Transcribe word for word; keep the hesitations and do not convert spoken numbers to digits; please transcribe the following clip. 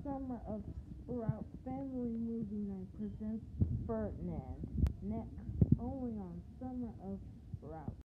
Summer of Sprout Family Movie Night presents Ferdinand. Next, only on Summer of Sprout.